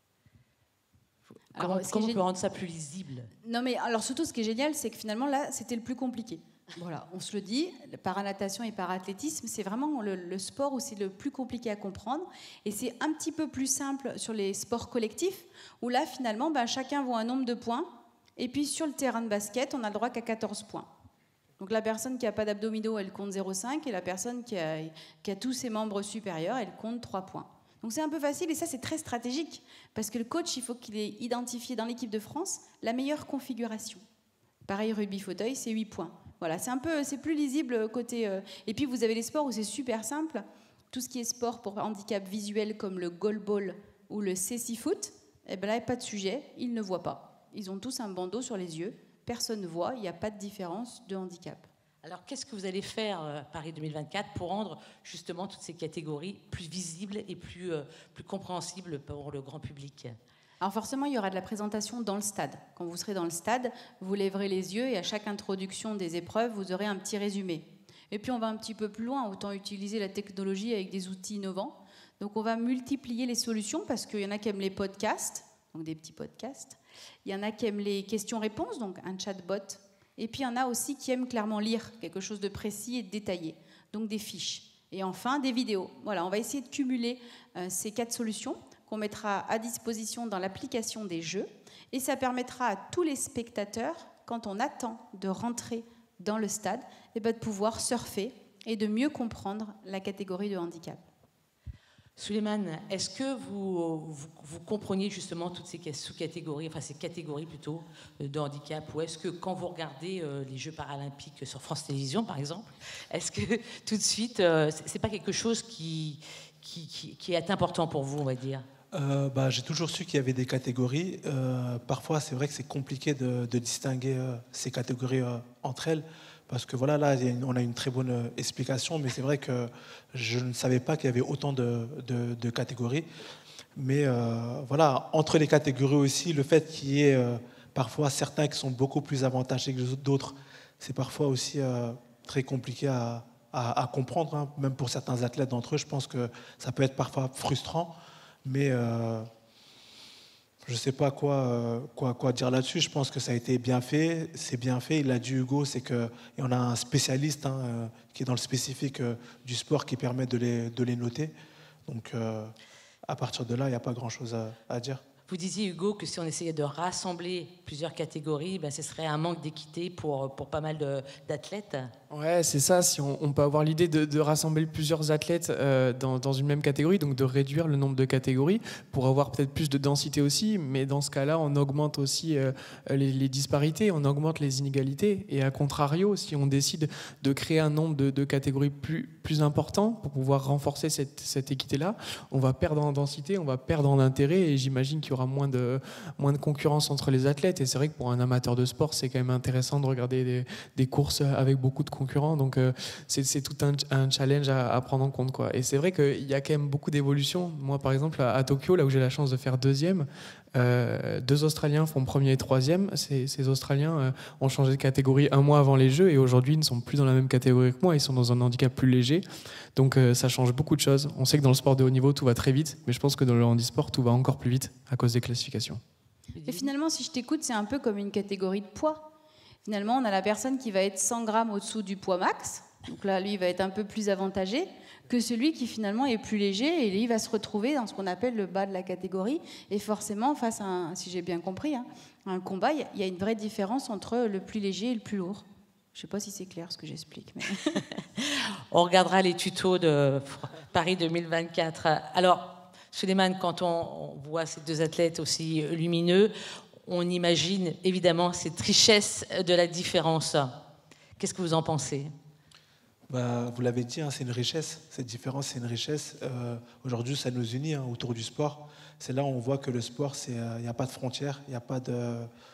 Comment on peut rendre ça plus lisible ? Non, mais alors surtout, ce qui est génial, c'est que finalement, là, c'était le plus compliqué. Voilà, on se le dit, le paranatation et parathlétisme, c'est vraiment le sport où c'est le plus compliqué à comprendre. Et c'est un petit peu plus simple sur les sports collectifs, où là, finalement, chacun voit un nombre de points. Et puis, sur le terrain de basket, on n'a le droit qu'à 14 points. Donc la personne qui n'a pas d'abdominaux, elle compte 0,5. Et la personne qui a tous ses membres supérieurs, elle compte 3 points. Donc c'est un peu facile et ça c'est très stratégique parce que le coach, il faut qu'il ait identifié dans l'équipe de France la meilleure configuration. Pareil, rugby fauteuil, c'est 8 points. Voilà, c'est plus lisible côté... Et puis vous avez les sports où c'est super simple. Tout ce qui est sport pour handicap visuel comme le goalball ou le cécifoot, eh ben là, il n'y a pas de sujet, ils ne voient pas. Ils ont tous un bandeau sur les yeux, personne ne voit, il n'y a pas de différence de handicap. Alors, qu'est-ce que vous allez faire, Paris 2024, pour rendre justement toutes ces catégories plus visibles et plus compréhensibles pour le grand public ? Alors forcément, il y aura de la présentation dans le stade. Quand vous serez dans le stade, vous lèverez les yeux et à chaque introduction des épreuves, vous aurez un petit résumé. Et puis on va un petit peu plus loin, autant utiliser la technologie avec des outils innovants. Donc on va multiplier les solutions parce qu'il y en a qui aiment les podcasts, donc des petits podcasts. Il y en a qui aiment les questions-réponses, donc un chatbot. Et puis, il y en a aussi qui aiment clairement lire quelque chose de précis et de détaillé, donc des fiches. Et enfin, des vidéos. Voilà, on va essayer de cumuler ces 4 solutions qu'on mettra à disposition dans l'application des jeux. Et ça permettra à tous les spectateurs, quand on attend de rentrer dans le stade, de pouvoir surfer et de mieux comprendre la catégorie de handicap. Souleymane, est-ce que vous compreniez justement toutes ces sous-catégories, enfin ces catégories plutôt de handicap, ou est-ce que quand vous regardez les Jeux paralympiques sur France Télévisions, par exemple, est-ce que tout de suite, c'est pas quelque chose qui est important pour vous, on va dire ? J'ai toujours su qu'il y avait des catégories. Parfois, c'est vrai que c'est compliqué de distinguer ces catégories entre elles. Parce que voilà, là, on a une très bonne explication, mais c'est vrai que je ne savais pas qu'il y avait autant de catégories. Mais voilà, entre les catégories aussi, le fait qu'il y ait parfois certains qui sont beaucoup plus avantagés que d'autres, c'est parfois aussi très compliqué à comprendre, hein. Même pour certains athlètes d'entre eux, je pense que ça peut être parfois frustrant, mais je ne sais pas quoi dire là-dessus. Je pense que ça a été bien fait, c'est bien fait. Il l'a dit Hugo, c'est qu'on a un spécialiste qui est dans le spécifique du sport qui permet de les noter. Donc à partir de là, il n'y a pas grand-chose à dire. Vous disiez, Hugo, que si on essayait de rassembler plusieurs catégories, ben, ce serait un manque d'équité pour pas mal d'athlètes. Ouais, c'est ça. Si on peut avoir l'idée de rassembler plusieurs athlètes dans une même catégorie, donc de réduire le nombre de catégories pour avoir peut-être plus de densité aussi. Mais dans ce cas-là, on augmente aussi les disparités, on augmente les inégalités. Et à contrario, si on décide de créer un nombre de catégories plus important pour pouvoir renforcer cette équité-là, on va perdre en densité, on va perdre en intérêt. Et j'imagine qu'il y aura moins de concurrence entre les athlètes. Et c'est vrai que pour un amateur de sport, c'est quand même intéressant de regarder des courses avec beaucoup de concurrents. Donc c'est tout un challenge à prendre en compte, quoi. Et c'est vrai qu'il y a quand même beaucoup d'évolutions. Moi, par exemple, à Tokyo, là où j'ai la chance de faire deuxième, 2 Australiens font premier et troisième. Ces Australiens ont changé de catégorie un mois avant les Jeux et aujourd'hui ils ne sont plus dans la même catégorie que moi, ils sont dans un handicap plus léger. Donc ça change beaucoup de choses. On sait que dans le sport de haut niveau tout va très vite, mais je pense que dans le handisport tout va encore plus vite à cause des classifications. Et finalement, si je t'écoute, c'est un peu comme une catégorie de poids. Finalement, on a la personne qui va être 100 grammes au-dessous du poids max, donc là lui il va être un peu plus avantagé que celui qui finalement est plus léger, et lui va se retrouver dans ce qu'on appelle le bas de la catégorie, et forcément face à si j'ai bien compris, un combat, il y a une vraie différence entre le plus léger et le plus lourd. Je ne sais pas si c'est clair ce que j'explique. Mais... On regardera les tutos de Paris 2024. Alors, Souleymane, quand on voit ces 2 athlètes aussi lumineux, on imagine évidemment cette richesse de la différence. Qu'est-ce que vous en pensez ? Vous l'avez dit, c'est une richesse. Cette différence, c'est une richesse. Aujourd'hui, ça nous unit autour du sport. C'est là où on voit que le sport, il n'y a pas de frontières, il n'y a pas de...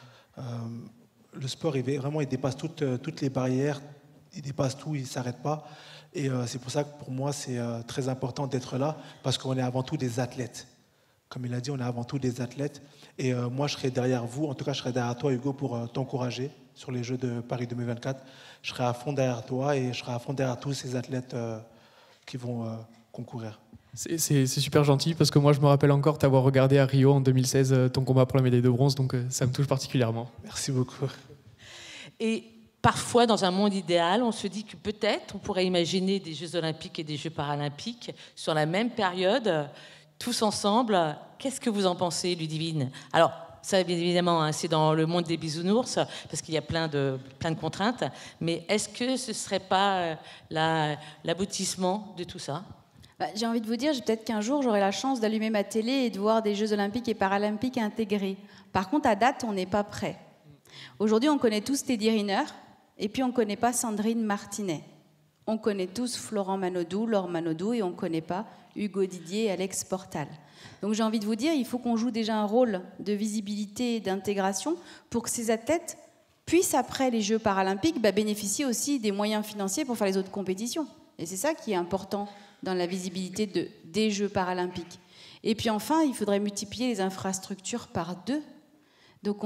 le sport, il dépasse toutes les barrières, il dépasse tout, il ne s'arrête pas. Et c'est pour ça que pour moi, c'est très important d'être là, parce qu'on est avant tout des athlètes. Comme il a dit, on est avant tout des athlètes. Et moi, je serai derrière vous, en tout cas, je serai derrière toi, Hugo, pour t'encourager sur les Jeux de Paris 2024. Je serai à fond derrière toi et je serai à fond derrière tous ces athlètes qui vont concourir. C'est super gentil, parce que moi, je me rappelle encore t'avoir regardé à Rio en 2016, ton combat pour la médaille de bronze, donc ça me touche particulièrement. Merci beaucoup. Et parfois, dans un monde idéal, on se dit que peut-être on pourrait imaginer des Jeux olympiques et des Jeux paralympiques sur la même période, tous ensemble. Qu'est-ce que vous en pensez, Ludivine ? Alors, ça, bien évidemment, c'est dans le monde des bisounours, parce qu'il y a plein de contraintes. Mais est-ce que ce ne serait pas l'aboutissement de tout ça ? J'ai envie de vous dire, peut-être qu'un jour, j'aurai la chance d'allumer ma télé et de voir des Jeux olympiques et paralympiques intégrés. Par contre, à date, on n'est pas prêt. Aujourd'hui, on connaît tous Teddy Riner, et puis on ne connaît pas Sandrine Martinet. On connaît tous Florent Manodou, Laure Manodou, et on ne connaît pas Hugo Didier et Alex Portal. Donc j'ai envie de vous dire, il faut qu'on joue déjà un rôle de visibilité et d'intégration pour que ces athlètes puissent, après les Jeux paralympiques, bénéficier aussi des moyens financiers pour faire les autres compétitions. Et c'est ça qui est important dans la visibilité des Jeux paralympiques. Et puis enfin, il faudrait multiplier les infrastructures par 2. Donc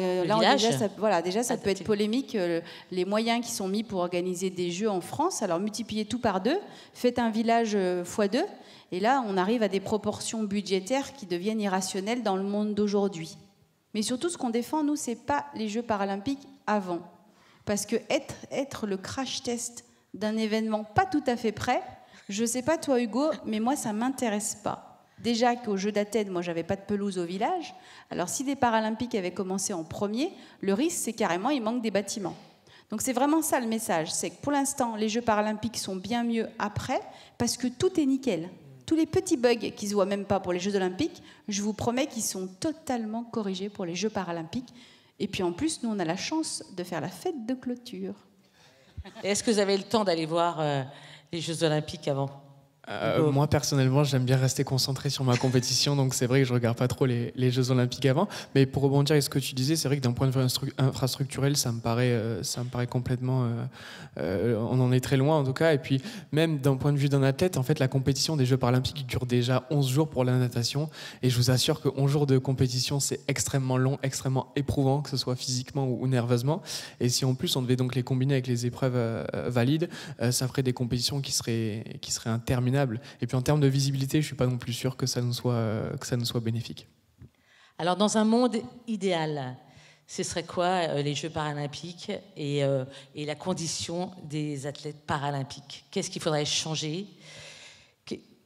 déjà ça peut être polémique, les moyens qui sont mis pour organiser des Jeux en France. Alors multipliez tout par 2, faites un village x2, et là on arrive à des proportions budgétaires qui deviennent irrationnelles dans le monde d'aujourd'hui. Mais surtout, ce qu'on défend, nous, c'est pas les Jeux paralympiques avant. Parce que être le crash test d'un événement pas tout à fait prêt, je sais pas toi Hugo, mais moi ça m'intéresse pas. Déjà qu'aux Jeux d'Athènes, moi, j'avais pas de pelouse au village. Alors, si les Paralympiques avaient commencé en premier, le risque, c'est carrément, il manque des bâtiments. Donc, c'est vraiment ça le message. C'est que pour l'instant, les Jeux Paralympiques sont bien mieux après, parce que tout est nickel. Tous les petits bugs qui ne se voient même pas pour les Jeux Olympiques, je vous promets qu'ils sont totalement corrigés pour les Jeux Paralympiques. Et puis, en plus, nous, on a la chance de faire la fête de clôture. Et est-ce que vous avez le temps d'aller voir les Jeux Olympiques avant ? Moi, personnellement, j'aime bien rester concentré sur ma compétition, donc c'est vrai que je ne regarde pas trop les Jeux Olympiques avant. Mais pour rebondir à ce que tu disais, c'est vrai que d'un point de vue infrastructurel, ça me paraît complètement... on en est très loin, en tout cas. Et puis, même d'un point de vue d'un athlète, en fait, la compétition des Jeux Paralympiques dure déjà 11 jours pour la natation. Et je vous assure que 11 jours de compétition, c'est extrêmement long, extrêmement éprouvant, que ce soit physiquement ou nerveusement. Et si en plus, on devait donc les combiner avec les épreuves valides, ça ferait des compétitions qui seraient interminables. Et puis en termes de visibilité, je ne suis pas non plus sûr que ça nous soit bénéfique. Alors dans un monde idéal, ce serait quoi les Jeux paralympiques et la condition des athlètes paralympiques ? Qu'est-ce qu'il faudrait changer ?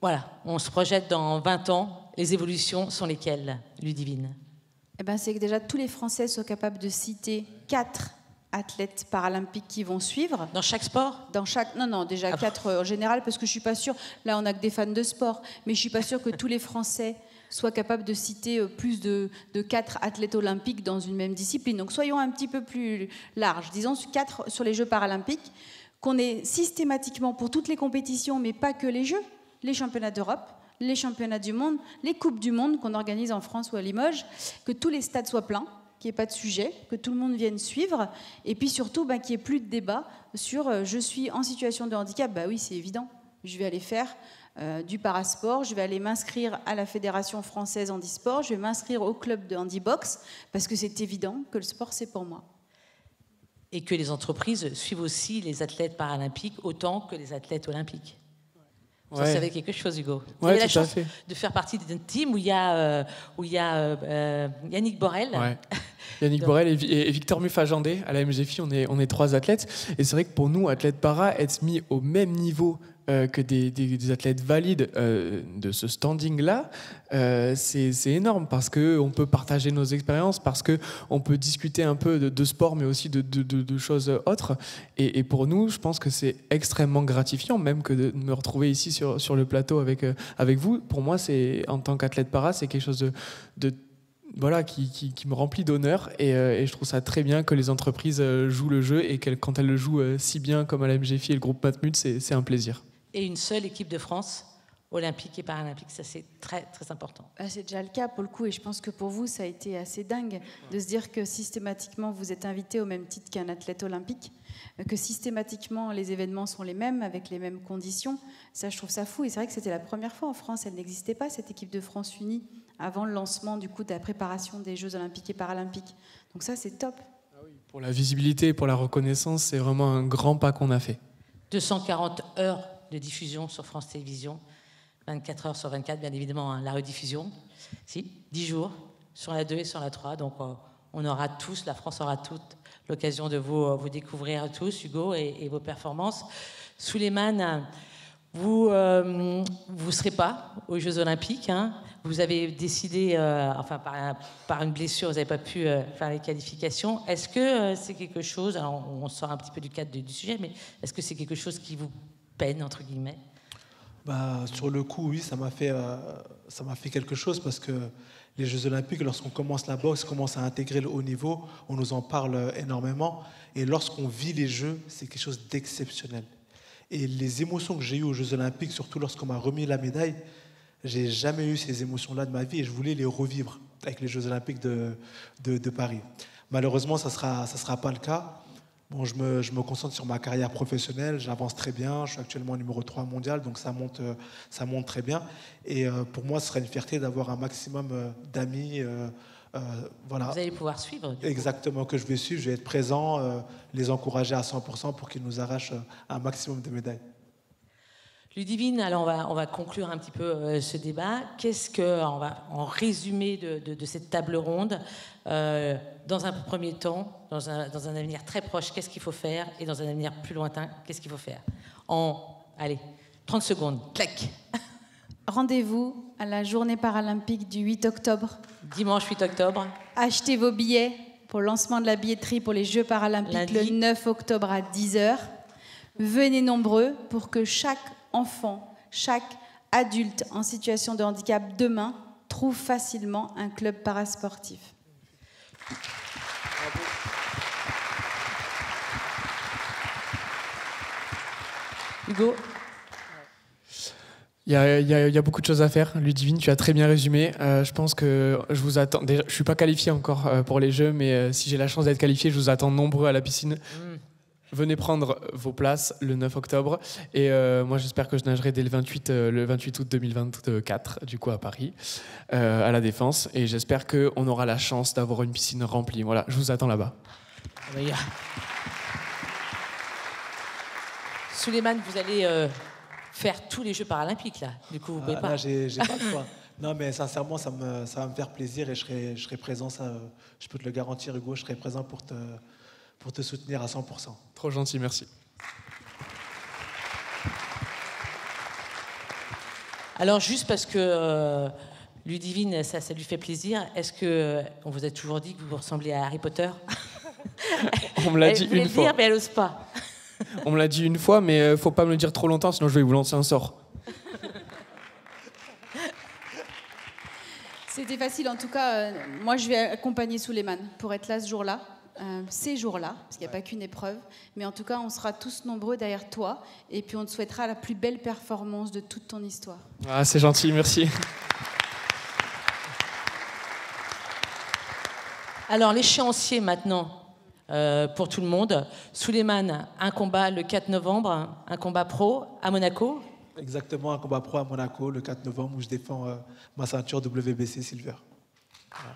voilà, on se projette dans 20 ans, les évolutions sont lesquelles, Ludivine? Eh ben, c'est que déjà tous les Français soient capables de citer 4 athlètes paralympiques qui vont suivre. Dans chaque sport? Dans chaque... Non, déjà 4 en général, parce que je suis pas sûre, là on n'a que des fans de sport, mais je suis pas sûre que tous les Français soient capables de citer plus de 4 athlètes olympiques dans une même discipline. Donc soyons un petit peu plus larges, disons 4 sur les Jeux paralympiques, qu'on ait systématiquement pour toutes les compétitions, mais pas que les Jeux, les championnats d'Europe, les championnats du monde, les coupes du monde qu'on organise en France ou à Limoges, que tous les stades soient pleins, qu'il n'y ait pas de sujet, que tout le monde vienne suivre, et puis surtout qu'il n'y ait plus de débat sur je suis en situation de handicap, bah oui c'est évident, je vais aller faire du parasport, je vais aller m'inscrire à la Fédération française handisport, je vais m'inscrire au club de handibox, parce que c'est évident que le sport c'est pour moi. Et que les entreprises suivent aussi les athlètes paralympiques autant que les athlètes olympiques. Ça, ça savait quelque chose, Hugo. Vous avez la chance de faire partie d'un team où il y a Yannick Borel. Ouais. Yannick Borel et Victor Muffajandé. À la MGFI, on est 3 athlètes. Et c'est vrai que pour nous, athlètes para, être mis au même niveau que des athlètes valides de ce standing-là, c'est énorme parce qu'on peut partager nos expériences, parce qu'on peut discuter un peu de sport, mais aussi de choses autres. Et pour nous, je pense que c'est extrêmement gratifiant, même que de me retrouver ici sur le plateau avec vous. Pour moi, en tant qu'athlète para, c'est quelque chose voilà, qui me remplit d'honneur et je trouve ça très bien que les entreprises jouent le jeu et quand elles le jouent si bien comme à la MGFI et le groupe Matmut, c'est un plaisir. Et une seule équipe de France, olympique et paralympique, ça c'est très, très important. C'est déjà le cas pour le coup, et je pense que pour vous, ça a été assez dingue de se dire que systématiquement, vous êtes invité au même titre qu'un athlète olympique, que systématiquement, les événements sont les mêmes, avec les mêmes conditions. Ça, je trouve ça fou, et c'est vrai que c'était la première fois en France, elle n'existait pas, cette équipe de France unie, avant le lancement du coup, de la préparation des Jeux olympiques et paralympiques. Donc ça, c'est top. Ah oui, pour la visibilité, pour la reconnaissance, c'est vraiment un grand pas qu'on a fait. 240 heures de diffusion sur France Télévisions, 24 heures sur 24, bien évidemment, la rediffusion. 10 jours sur la 2 et sur la 3. Donc, on aura tous, la France aura toute l'occasion de vous découvrir tous, Hugo, et vos performances. Souleymane, vous ne serez pas aux Jeux Olympiques. Hein. Vous avez décidé, par une blessure, vous n'avez pas pu faire les qualifications. Est-ce que c'est quelque chose, alors on sort un petit peu du cadre du sujet, mais est-ce que c'est quelque chose qui vous peine, entre guillemets? Sur le coup, oui, ça m'a fait quelque chose parce que les Jeux Olympiques, lorsqu'on commence la boxe, commence à intégrer le haut niveau, on nous en parle énormément. Et lorsqu'on vit les Jeux, c'est quelque chose d'exceptionnel. Et les émotions que j'ai eues aux Jeux Olympiques, surtout lorsqu'on m'a remis la médaille, j'ai jamais eu ces émotions-là de ma vie et je voulais les revivre avec les Jeux Olympiques de Paris. Malheureusement, ça sera pas le cas. Bon, je me concentre sur ma carrière professionnelle, j'avance très bien, je suis actuellement numéro 3 mondial, donc ça monte très bien. Et pour moi, ce serait une fierté d'avoir un maximum d'amis. Voilà. Vous allez pouvoir suivre. Exactement, que je vais suivre, je vais être présent, les encourager à 100% pour qu'ils nous arrachent un maximum de médailles. Ludivine, alors on va conclure un petit peu ce débat. On va en résumé de cette table ronde, dans un premier temps, dans un avenir très proche, qu'est-ce qu'il faut faire, et dans un avenir plus lointain, qu'est-ce qu'il faut faire? Allez, 30 secondes, clac. Rendez-vous à la journée paralympique du 8 octobre. Dimanche 8 octobre. Achetez vos billets pour le lancement de la billetterie pour les Jeux paralympiques lundi. Le 9 octobre à 10h. Venez nombreux pour que chaque enfant, chaque adulte en situation de handicap demain trouve facilement un club parasportif. Hugo? Il y a beaucoup de choses à faire. Ludivine, tu as très bien résumé. Je pense que je vous attends. Déjà, je ne suis pas qualifié encore pour les Jeux, mais si j'ai la chance d'être qualifié, je vous attends nombreux à la piscine. Venez prendre vos places le 9 octobre. Et moi, j'espère que je nagerai dès le 28 août 2024, du coup, à Paris, à la Défense. Et j'espère qu'on aura la chance d'avoir une piscine remplie. Voilà, je vous attends là-bas. Souleymane, vous allez faire tous les Jeux paralympiques, là. Du coup, vous ne pouvez pas. Là, j'ai pas le choix. Non, mais sincèrement, ça va me faire plaisir et je serai présent. Ça, je peux te le garantir, Hugo, je serai présent pour te soutenir à 100%. Trop gentil, merci. Alors, juste parce que Ludivine, ça lui fait plaisir, est-ce qu'on vous a toujours dit que vous ressemblez à Harry Potter? On me l'a dit une fois. Dire, mais elle n'ose pas. On me l'a dit une fois, mais faut pas me le dire trop longtemps, sinon je vais vous lancer un sort. C'était facile, en tout cas, moi je vais accompagner Souleymane pour être là ce jour-là, ces jours-là, parce qu'il n'y a pas qu'une épreuve, mais en tout cas on sera tous nombreux derrière toi, et puis on te souhaitera la plus belle performance de toute ton histoire. Ah, c'est gentil, merci. Alors l'échéancier maintenant, pour tout le monde. Souleymane, un combat le 4 novembre, un combat pro à Monaco. Exactement, un combat pro à Monaco le 4 novembre où je défends ma ceinture WBC Silver. Voilà.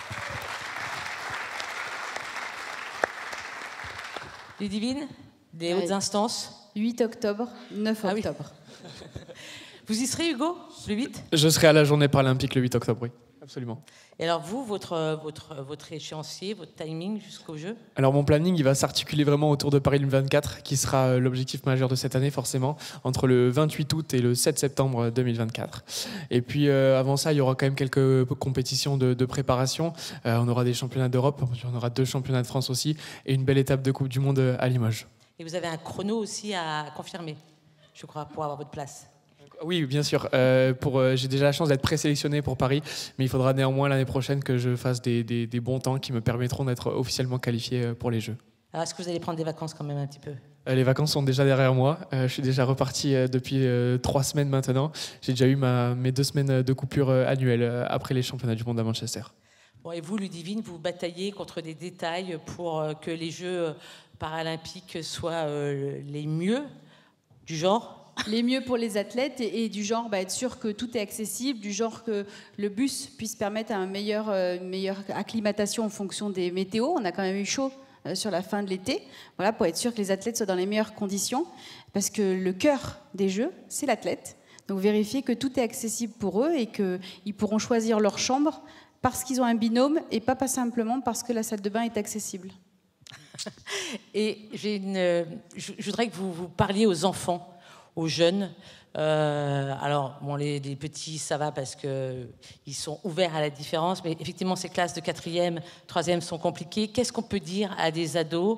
Ludivine, des hautes instances. 8 octobre, 9 octobre. Vous y serez, Hugo, le 8? Je serai à la journée paralympique le 8 octobre, oui. Absolument. Et alors vous, votre échéancier, votre timing jusqu'au jeu? Alors mon planning, il va s'articuler vraiment autour de Paris 2024, qui sera l'objectif majeur de cette année forcément, entre le 28 août et le 7 septembre 2024. Et puis avant ça, il y aura quand même quelques compétitions de préparation. On aura des championnats d'Europe, on aura 2 championnats de France aussi, et une belle étape de Coupe du Monde à Limoges. Et vous avez un chrono aussi à confirmer, je crois, pour avoir votre place. Oui, bien sûr. J'ai déjà la chance d'être présélectionné pour Paris, mais il faudra néanmoins l'année prochaine que je fasse des bons temps qui me permettront d'être officiellement qualifié pour les Jeux. Alors, est-ce que vous allez prendre des vacances quand même un petit peu? Les vacances sont déjà derrière moi. Je suis déjà reparti depuis 3 semaines maintenant. J'ai déjà eu mes 2 semaines de coupure annuelle après les championnats du monde à Manchester. Bon, et vous, Ludivine, vous bataillez contre des détails pour que les Jeux paralympiques soient les mieux du genre? Les mieux pour les athlètes et du genre être sûr que tout est accessible, du genre que le bus puisse permettre une meilleure acclimatation en fonction des météos. On a quand même eu chaud sur la fin de l'été, voilà, pour être sûr que les athlètes soient dans les meilleures conditions, parce que le cœur des Jeux, c'est l'athlète. Donc vérifier que tout est accessible pour eux et qu'ils pourront choisir leur chambre parce qu'ils ont un binôme et pas simplement parce que la salle de bain est accessible. Et je voudrais que vous parliez aux enfants, aux jeunes. Alors, bon, les petits, ça va parce qu'ils sont ouverts à la différence, mais effectivement, ces classes de 4e, 3e sont compliquées. Qu'est-ce qu'on peut dire à des ados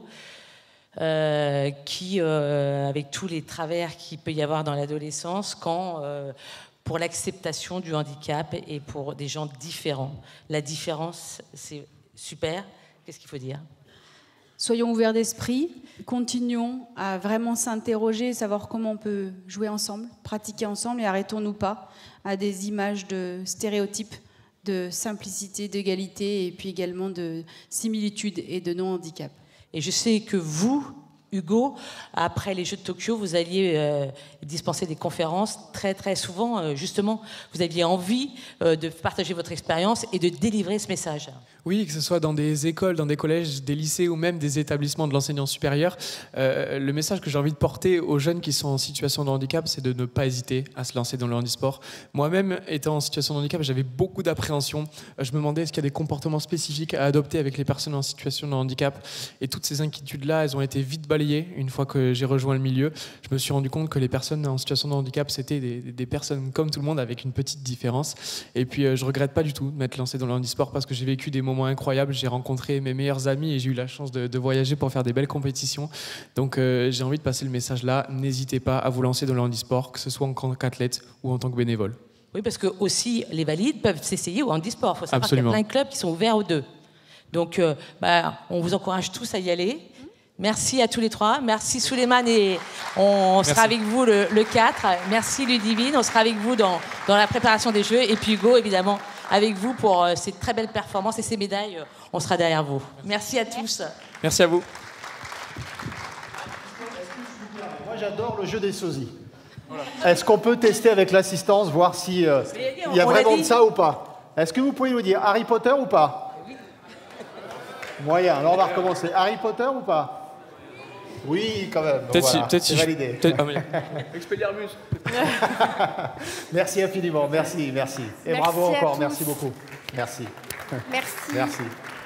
qui, avec tous les travers qu'il peut y avoir dans l'adolescence, pour l'acceptation du handicap et pour des gens différents? La différence, c'est super. Qu'est-ce qu'il faut dire? Soyons ouverts d'esprit, continuons à vraiment s'interroger, savoir comment on peut jouer ensemble, pratiquer ensemble, et arrêtons-nous pas à des images de stéréotypes, de simplicité, d'égalité, et puis également de similitude et de non-handicap. Et je sais que vous, Hugo, après les Jeux de Tokyo, vous alliez dispenser des conférences très très souvent. Justement, vous aviez envie de partager votre expérience et de délivrer ce message. Oui, que ce soit dans des écoles, dans des collèges, des lycées ou même des établissements de l'enseignement supérieur, le message que j'ai envie de porter aux jeunes qui sont en situation de handicap, c'est de ne pas hésiter à se lancer dans le handisport. Moi-même, étant en situation de handicap, j'avais beaucoup d'appréhension. Je me demandais est-ce qu'il y a des comportements spécifiques à adopter avec les personnes en situation de handicap. Et toutes ces inquiétudes-là, elles ont été vite balayées une fois que j'ai rejoint le milieu. Je me suis rendu compte que les personnes en situation de handicap, c'était des personnes comme tout le monde avec une petite différence. Et puis, je regrette pas du tout de m'être lancé dans le handisport parce que j'ai vécu des moments incroyables. J'ai rencontré mes meilleurs amis et j'ai eu la chance de voyager pour faire des belles compétitions. Donc j'ai envie de passer le message là. N'hésitez pas à vous lancer dans le handisport, que ce soit en tant qu'athlète ou en tant que bénévole. Oui, parce que aussi les valides peuvent s'essayer au handisport. Il faut savoir qu'il y a plein de clubs qui sont ouverts aux deux. Donc on vous encourage tous à y aller. Merci à tous les 3. Merci Souleymane et on sera avec vous le 4. Merci Ludivine. On sera avec vous dans la préparation des Jeux. Et puis Hugo, évidemment, avec vous pour ces très belles performances et ces médailles. On sera derrière vous. Merci à tous. Merci à vous. Moi, j'adore le jeu des sosies. Voilà. Est-ce qu'on peut tester avec l'assistance, voir si il y a vraiment de ça ou pas? Est-ce que vous pouvez nous dire Harry Potter ou pas? Oui. Moyen. Alors on va recommencer. Harry Potter ou pas? Oui, quand même. Peut-être si validé. Expelliarmus. Merci infiniment. Merci. Et merci bravo encore. Merci beaucoup. Merci. Merci. Merci.